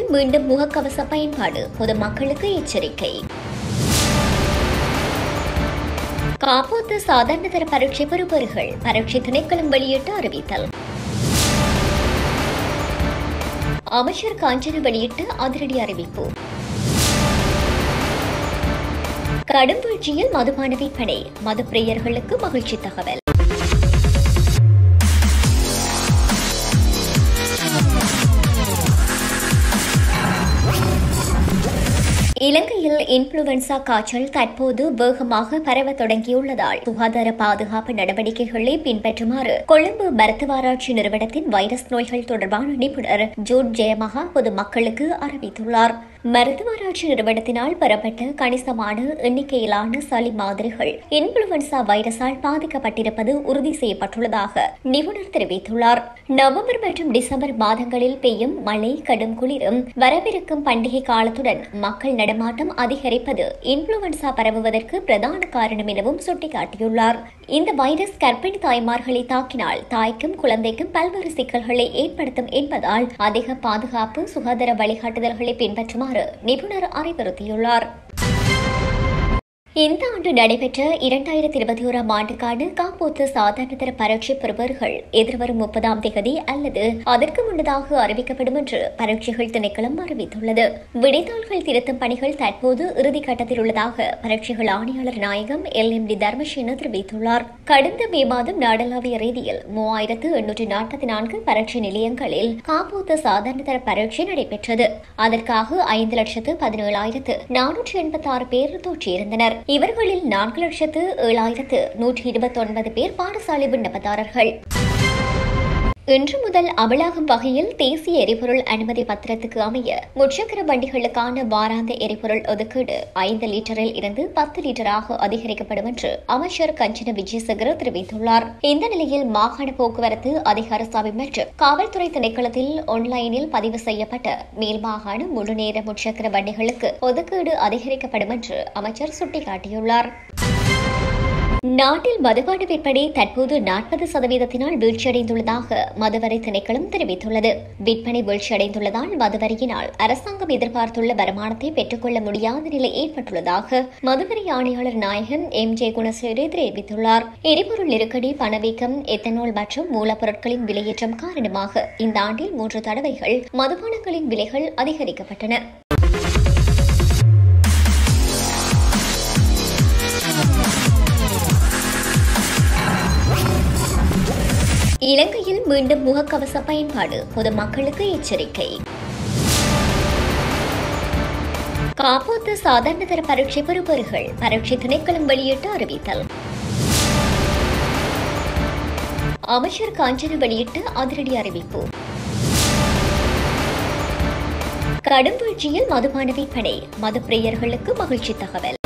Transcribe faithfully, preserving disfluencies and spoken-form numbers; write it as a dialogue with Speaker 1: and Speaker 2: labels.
Speaker 1: மீண்டும் முகக்கவச பயன்பாடு, பொதுமக்களுக்கு எச்சரிக்கை. காப்போத்து சாதாரணதர பரீட்சை பெறுபவர்கள் பரீட்சை திணைக்களம் வெளியிட்டு அறிவித்தல். அமைச்சர் காஞ்சன வெளியிட்டு அதிரடி அறிவிப்பு. கடும் வீழ்ச்சியில் மதுபான விற்பனை, மது பிரியர்களுக்கு மகிழ்ச்சி தகவல். இலங்கையில் இன்ஃபுளுவன்சா காய்ச்சல் தற்போது வேகமாக பரவ தொடங்கியுள்ளதால் சுகாதார பாதுகாப்பு நடவடிக்கைகளை பின்பற்றுமாறு கொழும்பு மருத்துவராட்சி நிறுவனத்தின் வைரஸ் நோய்கள் தொடர்பான நிபுணர் ஜூட் ஜெயமகா பொதுமக்களுக்கு அறிவித்துள்ளார். மருத்துவராட்சி நிறுவனத்தினால் பெறப்பட்ட கணிசமான எண்ணிக்கையிலான சளி மாதிரிகள் இன்ஃபுளுவன்சா வைரஸால் பாதிக்கப்பட்டிருப்பது உறுதி செய்யப்பட்டுள்ளதாக நிபுணர் தெரிவித்துள்ளார். நவம்பர் மற்றும் டிசம்பர் மாதங்களில் பெய்யும் மழை, கடும் குளிரும், வரவிருக்கும் பண்டிகை காலத்துடன் மக்கள் நடமாட்டம் அதிகரிப்பது இன்ஃபுளுவன்சா பரவுவதற்கு பிரதான காரணம் எனவும் சுட்டிக்காட்டியுள்ளார். இந்த வைரஸ் கர்ப்பிணி தாய்மார்களை தாக்கினால் தாய்க்கும் குழந்தைக்கும் பல்வேறு சிக்கல்களை ஏற்படுத்தும் என்பதால் அதிக பாதுகாப்பு சுகாதார வழிகாட்டுதல்களை பின்பற்றுமாறு நிபுணர் அறிவுறுத்தியுள்ளார். இந்த ஆண்டு நடைபெற்ற இரண்டாயிரத்தி இருபத்தி ஓராம் ஆண்டுக்கான காப்போத்து சாதாரணதர பரீட்சை பெறுபவர்கள் எதிர்வரும் முப்பதாம் தேதி அல்லது அதற்கு முன்னதாக அறிவிக்கப்படும் என்று பரீட்சைகள் திணைக்களம் அறிவித்துள்ளது. விடைத்தாள்கள் திருத்தும் பணிகள் தற்போது இறுதிக்கட்டத்தில் உள்ளதாக பரீட்சைகள் ஆணையாளர் நாயகம் எல் எம் டி தர்மசேன தெரிவித்துள்ளார். கடந்த மே மாதம் நாடளாவிய ரீதியில் மூவாயிரத்து எண்ணூற்றி நாற்பத்தி நான்கு பரீட்சை நிலையங்களில் காப்போத்து சாதாரணதர பரீட்சை நடைபெற்றது. அதற்காக ஐந்து லட்சத்து பதினேழாயிரத்து நானூற்றி எண்பத்தி ஆறு பேர் தோற்றியிருந்தனர். இவர்களில் நான்கு லட்சத்து ஏழாயிரத்து நூற்றி இருபத்தி ஒன்பது பேர் பாடசாலை விண்ணப்பதாரர்கள். இன்று முதல் அமலாகும் வகையில் தேசிய எரிபொருள் அனுமதி பத்திரத்துக்கு அமைய முச்சக்கர வண்டிகளுக்கான வாராந்த எரிபொருள் ஒதுக்கீடு ஐந்து லிட்டரில் இருந்து பத்து லிட்டராக அதிகரிக்கப்படும் என்று அமைச்சர் கஞ்சன விஜயசேகர தெரிவித்துள்ளார். இந்த நிலையில் மாகாண போக்குவரத்து அதிகார சபை மற்றும் காவல்துறை திணைக்களத்தில் ஆன்லைனில் பதிவு செய்யப்பட்ட மேல் மாகாண முழுநேர முச்சக்கர வண்டிகளுக்கு ஒதுக்கீடு அதிகரிக்கப்படும் என்று அமைச்சர் சுட்டிக்காட்டியுள்ளார். நாட்டில் மதுபான விற்பனை தற்போது நாற்பது சதவீதத்தினால் வீழ்ச்சியடைந்துள்ளதாக மதுவரி திணைக்களம் தெரிவித்துள்ளது. விற்பனை வீழ்ச்சியடைந்துள்ளதால் மதுவரியினால் அரசாங்கம் எதிர்பார்த்துள்ள வருமானத்தை பெற்றுக்கொள்ள முடியாத நிலை ஏற்பட்டுள்ளதாக மதுவரி ஆணையாளர் நாயகம் எம் ஜே குணசேகர தெரிவித்துள்ளார். எரிபொருள் நெருக்கடி, பணவீக்கம், எத்தனால் மற்றும் மூலப்பொருட்களின் விலையேற்றம் காரணமாக இந்த ஆண்டில் மூன்று தடவைகள் மதுபானங்களின் விலைகள் அதிகரிக்கப்பட்டன. இலங்கையில் மீண்டும் முகக்கவச பயன்பாடு, பொதுமக்களுக்கு எச்சரிக்கை. காப்போத்து சாதாரணதர பரீட்சை பெறுபவர்கள் பரீட்சை திணைக்களம் வெளியிட்டு அறிவித்தல். அமைச்சர் காஞ்சன வெளியிட்டு அதிரடி அறிவிப்பு. கடும் வீழ்ச்சியில் மதுபான விற்பனை, மது பிரியர்களுக்கு மகிழ்ச்சி தகவல்.